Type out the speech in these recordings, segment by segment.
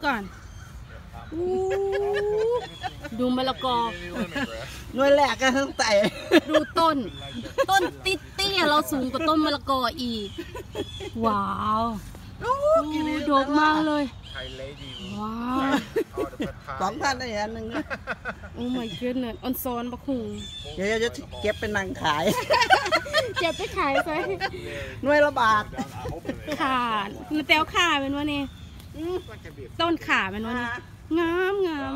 ก่อนดูมะละกอหน่วยแรกก็ทั้งแต่ดูต้นติดเตี้ยเราสูงกว่าต้นมะละกออีกว้าวดกมากเลยว้าว 2,000ได้อันนึงโอ้ my goodness ออนซอนบักหุงเดี๋ยวจะเก็บเป็นนางขายเจ็บไปขายซะหน่วยละบาทขามันแต้วขาเป็นวะนี่ต้นขาเป็นวะนี่งาม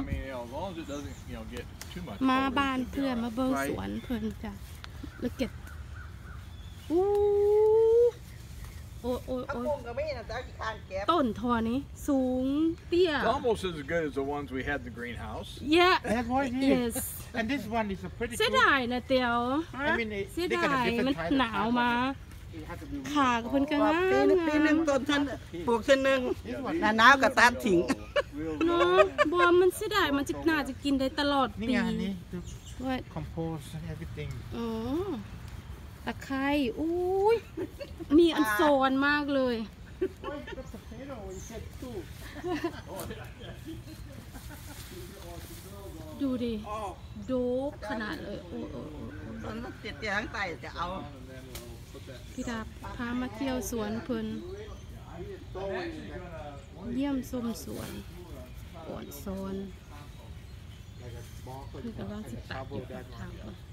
มาบ้านเพื่อนมาเบิ่งสวนเพื่อนจ้ะแล้วเก็บอู้โอ้ต้นทอนี้สูงเตี้ย It's almost as good as the ones we had in the greenhouse. yeah That's what it is. yes And this one is a pretty เสียดายนะเตียว I mean, เสีย they ดา got ย a มัน different kind หนาวมา It has to be ขากับเพิ่นก็งามปีหนึ่งต้นท่านปลูกท่านหนึ่งหนาวกับตัดทิ้งเนาะบัวมันเสียดายมันจะน่าจะกินได้ตลอดนี่ปีไงนี่ว่า compose and everything อ๋อตะไคร้อุ้ยมีอันโซนมากเลยดูดิโดบขนาดเลยโอ้มันติดทั้งไตจะเอาพี่ดาพามาเที่ยวสวนเพิ่นเยี่ยมชมสวนอ่อนโซนคือกำลังสิตัดอยู่กับทางเพิ่น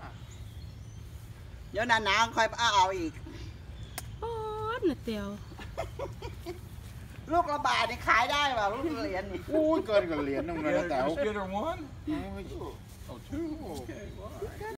เดี๋ยวหนาวค่อยเอาอีกป๊อดน่ะเตียวลูกละบาทนี่ขายได้เปล่าลูกเหรียญนี่โอ้ยเกินกับเหรียญนึงเลยนะแต่ Just get her one? Oh, two. Oh, two? Okay, well, all right.